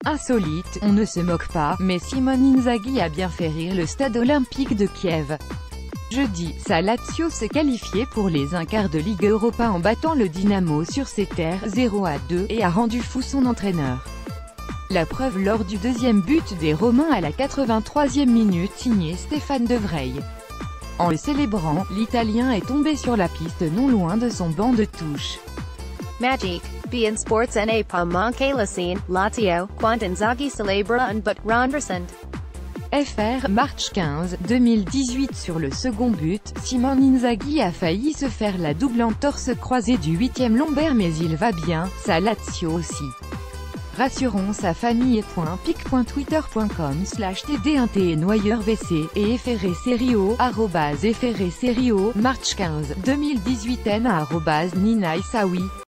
Insolite, on ne se moque pas, mais Simone Inzaghi a bien fait rire le stade olympique de Kiev. Jeudi, sa Lazio s'est qualifiée pour les 1/4 de Ligue Europa en battant le Dynamo sur ses terres, 0-2, et a rendu fou son entraîneur. La preuve lors du deuxième but des Romains à la 83e minute signé Stéphane De Vrij. En le célébrant, l'Italien est tombé sur la piste non loin de son banc de touche. Magic, beIN Sports NA pa manque la scene, Lazio, quand Inzaghi celebra un but renversant. FR, March 15, 2018. Sur le second but, Simone Inzaghi a failli se faire la double entorse croisée du 8e lombaire, mais il va bien, sa Lazio aussi. Rassurons sa famille. pic.twitter.com/td1t noyeur vc et FR Serio, @FR Serio, March 15, 2018 n @Nina Issaoui.